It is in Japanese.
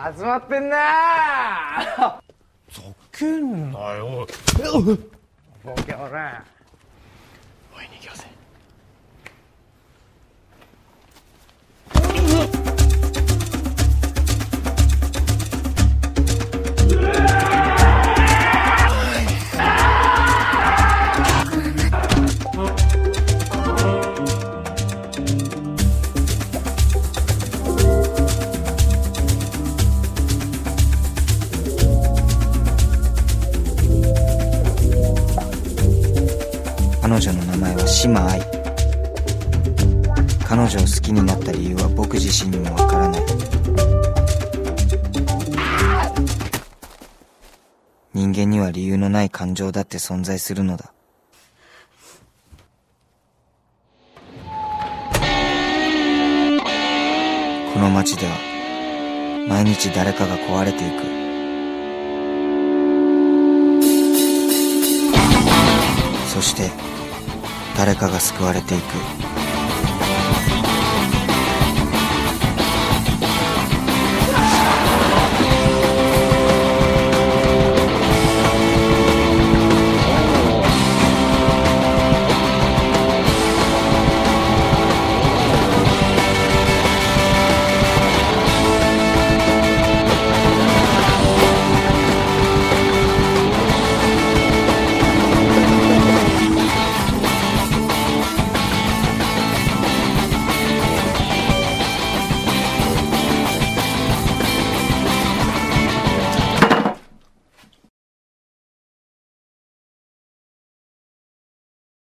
集まってんなー。 ざけんなよ。 ボケおら。 おい、逃げよせ。 彼女の名前は島愛。彼女を好きになった理由は僕自身にもわからない。人間には理由のない感情だって存在するのだ。この街では毎日誰かが壊れていく。そして誰かが救われていく。